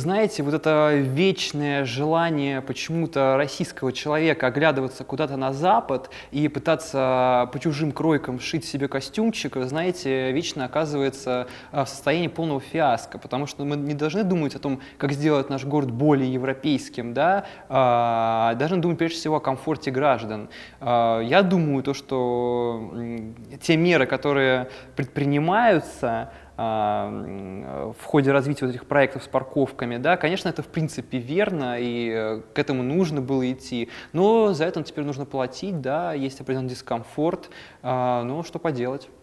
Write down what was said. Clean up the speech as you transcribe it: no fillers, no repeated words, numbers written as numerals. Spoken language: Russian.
Знаете, вот это вечное желание почему-то российского человека оглядываться куда-то на Запад и пытаться по чужим кройкам сшить себе костюмчик, вы знаете, вечно оказывается в состоянии полного фиаско, потому что мы не должны думать о том, как сделать наш город более европейским, да, должны думать прежде всего о комфорте граждан. Я думаю, что те меры, которые предпринимаются в ходе развития вот этих проектов с парковками, да, конечно, это в принципе верно, и к этому нужно было идти, но за это теперь нужно платить, да, есть определенный дискомфорт, но что поделать.